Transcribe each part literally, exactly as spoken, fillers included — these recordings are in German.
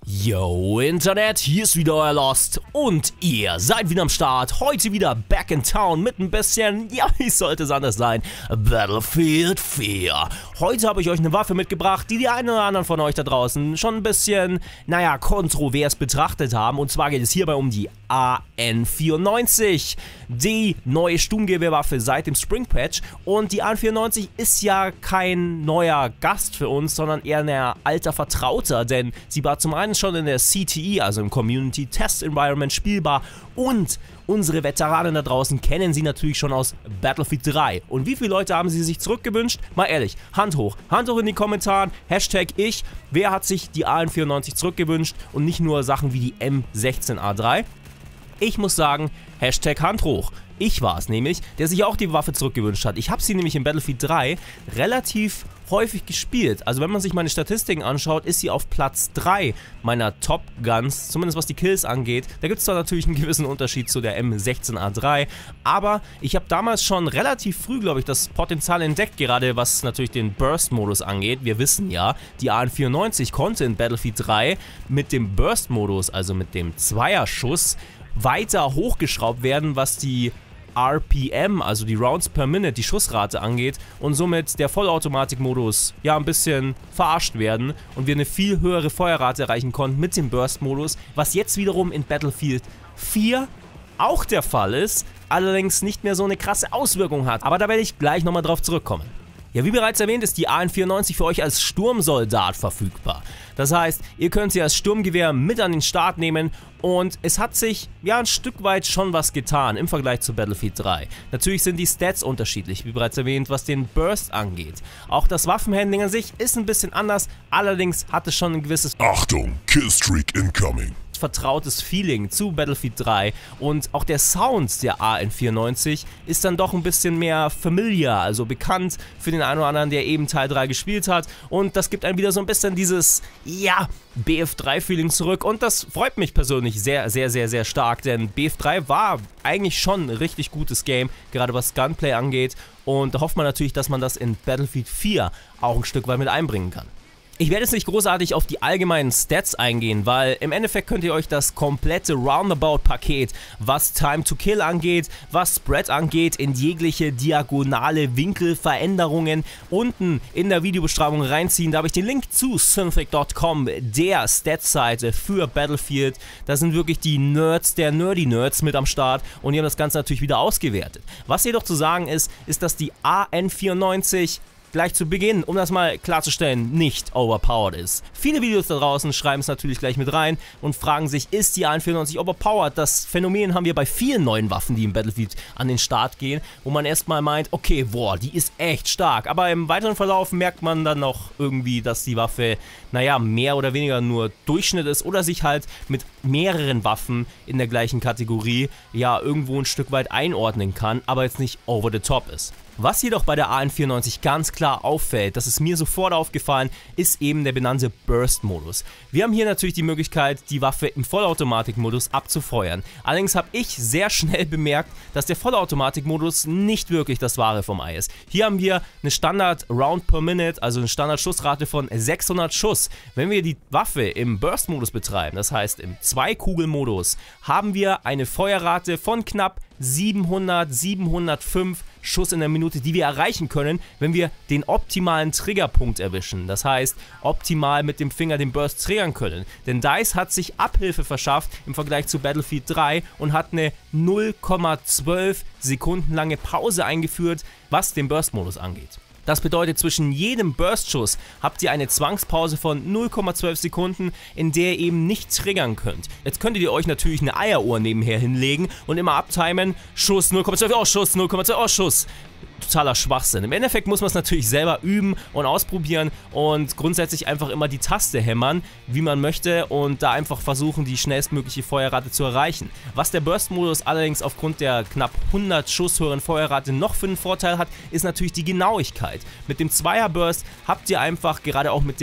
Yo Internet, hier ist wieder euer Lost und ihr seid wieder am Start. Heute wieder back in town mit ein bisschen, ja wie sollte es anders sein, Battlefield vier. Heute habe ich euch eine Waffe mitgebracht, die die einen oder anderen von euch da draußen schon ein bisschen, naja, kontrovers betrachtet haben. Und zwar geht es hierbei um die A N vierundneunzig, die neue Sturmgewehrwaffe seit dem Spring Patch. Und die A N vierundneunzig ist ja kein neuer Gast für uns, sondern eher ein alter Vertrauter, denn sie war zum einen schon in der C T E, also im Community Test Environment, spielbar, und unsere Veteranen da draußen kennen sie natürlich schon aus Battlefield drei. Und wie viele Leute haben sie sich zurückgewünscht? Mal ehrlich, Hand hoch. Hand hoch in die Kommentare, Hashtag ich. Wer hat sich die A N vierundneunzig zurückgewünscht und nicht nur Sachen wie die M sechzehn A drei? Ich muss sagen, Hashtag Hand hoch. Ich war es nämlich, der sich auch die Waffe zurückgewünscht hat. Ich habe sie nämlich in Battlefield drei relativ häufig gespielt. Also wenn man sich meine Statistiken anschaut, ist sie auf Platz drei meiner Top Guns, zumindest was die Kills angeht. Da gibt es zwar natürlich einen gewissen Unterschied zu der M sechzehn A drei, aber ich habe damals schon relativ früh, glaube ich, das Potenzial entdeckt, gerade was natürlich den Burst-Modus angeht. Wir wissen ja, die A N vierundneunzig konnte in Battlefield drei mit dem Burst-Modus, also mit dem Zweierschuss, weiter hochgeschraubt werden, was die R P M, also die Rounds per Minute, die Schussrate angeht, und somit der Vollautomatik-Modus ja ein bisschen verarscht werden und wir eine viel höhere Feuerrate erreichen konnten mit dem Burst-Modus, was jetzt wiederum in Battlefield vier auch der Fall ist, allerdings nicht mehr so eine krasse Auswirkung hat. Aber da werde ich gleich nochmal drauf zurückkommen. Ja, wie bereits erwähnt, ist die A N vierundneunzig für euch als Sturmsoldat verfügbar. Das heißt, ihr könnt sie als Sturmgewehr mit an den Start nehmen, und es hat sich ja ein Stück weit schon was getan im Vergleich zu Battlefield drei. Natürlich sind die Stats unterschiedlich, wie bereits erwähnt, was den Burst angeht. Auch das Waffenhandling an sich ist ein bisschen anders, allerdings hat es schon ein gewisses Achtung, Killstreak incoming. vertrautes Feeling zu Battlefield drei, und auch der Sound der A N vierundneunzig ist dann doch ein bisschen mehr familiar, also bekannt für den einen oder anderen, der eben Teil drei gespielt hat, und das gibt einem wieder so ein bisschen dieses, ja, B F drei Feeling zurück, und das freut mich persönlich sehr, sehr, sehr, sehr stark, denn B F drei war eigentlich schon ein richtig gutes Game, gerade was Gunplay angeht, und da hofft man natürlich, dass man das in Battlefield vier auch ein Stück weit mit einbringen kann. Ich werde jetzt nicht großartig auf die allgemeinen Stats eingehen, weil im Endeffekt könnt ihr euch das komplette Roundabout-Paket, was Time to Kill angeht, was Spread angeht, in jegliche diagonale Winkelveränderungen unten in der Videobeschreibung reinziehen. Da habe ich den Link zu Synthetic Punkt com, der Stats-Seite für Battlefield. Da sind wirklich die Nerds der Nerdy-Nerds mit am Start, und die haben das Ganze natürlich wieder ausgewertet. Was jedoch zu sagen ist, ist, dass die A N vierundneunzig gleich zu Beginn, um das mal klarzustellen, nicht overpowered ist. Viele Videos da draußen schreiben es natürlich gleich mit rein und fragen sich, ist die A N vierundneunzig overpowered? Das Phänomen haben wir bei vielen neuen Waffen, die im Battlefield an den Start gehen, wo man erstmal meint, okay, boah, die ist echt stark. Aber im weiteren Verlauf merkt man dann noch irgendwie, dass die Waffe, naja, mehr oder weniger nur Durchschnitt ist oder sich halt mit mehreren Waffen in der gleichen Kategorie ja irgendwo ein Stück weit einordnen kann, aber jetzt nicht over the top ist. Was jedoch bei der A N vierundneunzig ganz klar auffällt, das ist mir sofort aufgefallen, ist eben der benannte Burst-Modus. Wir haben hier natürlich die Möglichkeit, die Waffe im Vollautomatik-Modus abzufeuern. Allerdings habe ich sehr schnell bemerkt, dass der Vollautomatik-Modus nicht wirklich das Wahre vom Ei ist. Hier haben wir eine Standard-Round per Minute, also eine Standard-Schussrate von sechshundert Schuss. Wenn wir die Waffe im Burst-Modus betreiben, das heißt im Zwei-Kugel-Modus, haben wir eine Feuerrate von knapp siebenhundert, siebenhundertfünf Schuss in der Minute, die wir erreichen können, wenn wir den optimalen Triggerpunkt erwischen. Das heißt, optimal mit dem Finger den Burst triggern können. Denn DICE hat sich Abhilfe verschafft im Vergleich zu Battlefield drei und hat eine null Komma zwölf Sekunden lange Pause eingeführt, was den Burst-Modus angeht. Das bedeutet, zwischen jedem Burst-Schuss habt ihr eine Zwangspause von null Komma zwölf Sekunden, in der ihr eben nicht triggern könnt. Jetzt könntet ihr euch natürlich eine Eieruhr nebenher hinlegen und immer abtimen, Schuss null Komma zwölf, oh Schuss, null Komma zwölf, oh Schuss. Totaler Schwachsinn. Im Endeffekt muss man es natürlich selber üben und ausprobieren und grundsätzlich einfach immer die Taste hämmern, wie man möchte, und da einfach versuchen, die schnellstmögliche Feuerrate zu erreichen. Was der Burst-Modus allerdings aufgrund der knapp hundert Schuss höheren Feuerrate noch für einen Vorteil hat, ist natürlich die Genauigkeit. Mit dem Zweier-Burst habt ihr einfach, gerade auch mit der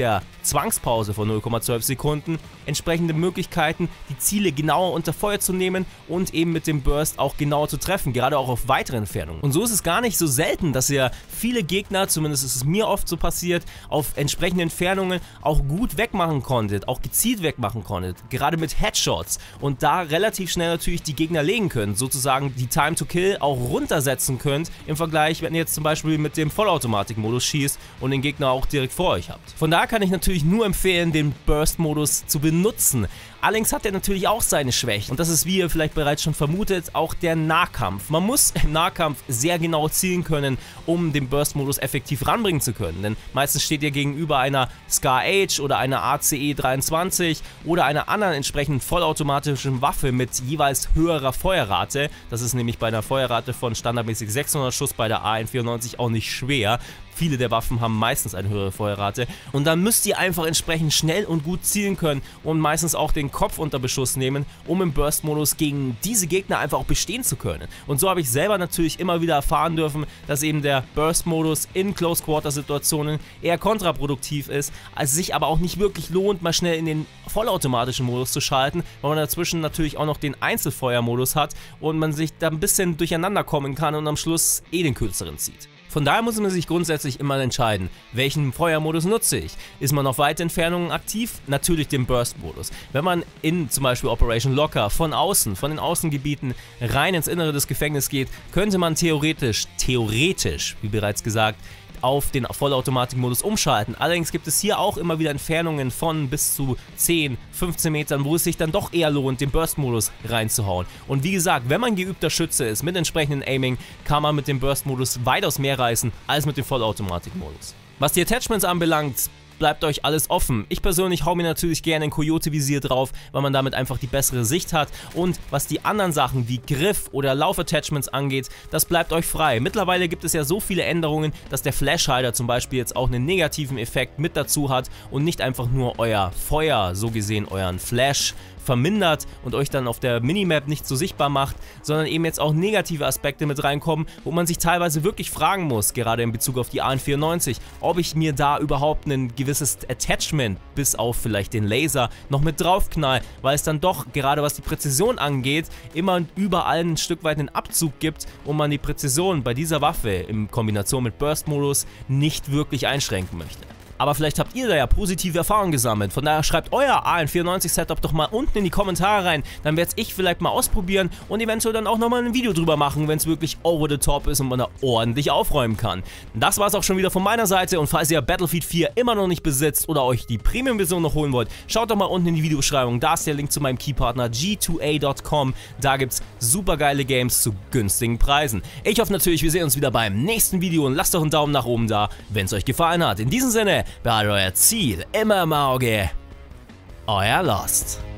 Zwangspause von null Komma zwölf Sekunden entsprechende Möglichkeiten, die Ziele genauer unter Feuer zu nehmen und eben mit dem Burst auch genauer zu treffen, gerade auch auf weitere Entfernungen. Und so ist es gar nicht so selten, dass ihr viele Gegner, zumindest ist es mir oft so passiert, auf entsprechenden Entfernungen auch gut wegmachen konntet, auch gezielt wegmachen konntet, gerade mit Headshots und da relativ schnell natürlich die Gegner legen könnt, sozusagen die Time to Kill auch runtersetzen könnt im Vergleich, wenn ihr jetzt zum Beispiel mit dem Vollautomatik-Modus schießt und den Gegner auch direkt vor euch habt. Von daher kann ich natürlich nur empfehlen, den Burst-Modus zu benutzen. Allerdings hat er natürlich auch seine Schwächen und das ist, wie ihr vielleicht bereits schon vermutet, auch der Nahkampf. Man muss im Nahkampf sehr genau zielen können, um den Burst-Modus effektiv ranbringen zu können, denn meistens steht ihr gegenüber einer Scar H oder einer A C E dreiundzwanzig oder einer anderen entsprechend vollautomatischen Waffe mit jeweils höherer Feuerrate. Das ist nämlich bei einer Feuerrate von standardmäßig sechshundert Schuss bei der A N vierundneunzig auch nicht schwer. Viele der Waffen haben meistens eine höhere Feuerrate und dann müsst ihr einfach entsprechend schnell und gut zielen können und meistens auch den Kopf unter Beschuss nehmen, um im Burst-Modus gegen diese Gegner einfach auch bestehen zu können. Und so habe ich selber natürlich immer wieder erfahren dürfen, dass eben der Burst-Modus in Close-Quarter-Situationen eher kontraproduktiv ist, als sich aber auch nicht wirklich lohnt, mal schnell in den vollautomatischen Modus zu schalten, weil man dazwischen natürlich auch noch den Einzelfeuer-Modus hat und man sich da ein bisschen durcheinander kommen kann und am Schluss eh den kürzeren zieht. Von daher muss man sich grundsätzlich immer entscheiden, welchen Feuermodus nutze ich. Ist man auf weite Entfernungen aktiv? Natürlich den Burst-Modus. Wenn man in zum Beispiel Operation Locker von außen, von den Außengebieten rein ins Innere des Gefängnisses geht, könnte man theoretisch, theoretisch, wie bereits gesagt, auf den Vollautomatik-Modus umschalten. Allerdings gibt es hier auch immer wieder Entfernungen von bis zu zehn, fünfzehn Metern, wo es sich dann doch eher lohnt, den Burst-Modus reinzuhauen. Und wie gesagt, wenn man geübter Schütze ist mit entsprechendem Aiming, kann man mit dem Burst-Modus weitaus mehr reißen als mit dem Vollautomatik-Modus. Was die Attachments anbelangt, bleibt euch alles offen. Ich persönlich hau mir natürlich gerne ein Coyote-Visier drauf, weil man damit einfach die bessere Sicht hat. Und was die anderen Sachen wie Griff oder Lauf-Attachments angeht, das bleibt euch frei. Mittlerweile gibt es ja so viele Änderungen, dass der Flash-Hider zum Beispiel jetzt auch einen negativen Effekt mit dazu hat und nicht einfach nur euer Feuer, so gesehen euren Flash, vermindert und euch dann auf der Minimap nicht so sichtbar macht, sondern eben jetzt auch negative Aspekte mit reinkommen, wo man sich teilweise wirklich fragen muss, gerade in Bezug auf die A N vierundneunzig, ob ich mir da überhaupt ein gewisses Attachment, bis auf vielleicht den Laser, noch mit draufknall, weil es dann doch, gerade was die Präzision angeht, immer und überall ein Stück weit einen Abzug gibt und man die Präzision bei dieser Waffe in Kombination mit Burst-Modus nicht wirklich einschränken möchte. Aber vielleicht habt ihr da ja positive Erfahrungen gesammelt. Von daher schreibt euer A N vierundneunzig Setup doch mal unten in die Kommentare rein. Dann werde ich vielleicht mal ausprobieren und eventuell dann auch nochmal ein Video drüber machen, wenn es wirklich over the top ist und man da ordentlich aufräumen kann. Das war es auch schon wieder von meiner Seite und falls ihr Battlefield vier immer noch nicht besitzt oder euch die Premium-Version noch holen wollt, schaut doch mal unten in die Videobeschreibung. Da ist der Link zu meinem Keypartner G zwei A Punkt com. Da gibt es super geile Games zu günstigen Preisen. Ich hoffe natürlich, wir sehen uns wieder beim nächsten Video und lasst doch einen Daumen nach oben da, wenn es euch gefallen hat. In diesem Sinne, behaltet euer Ziel immer im Auge. Euer Lost.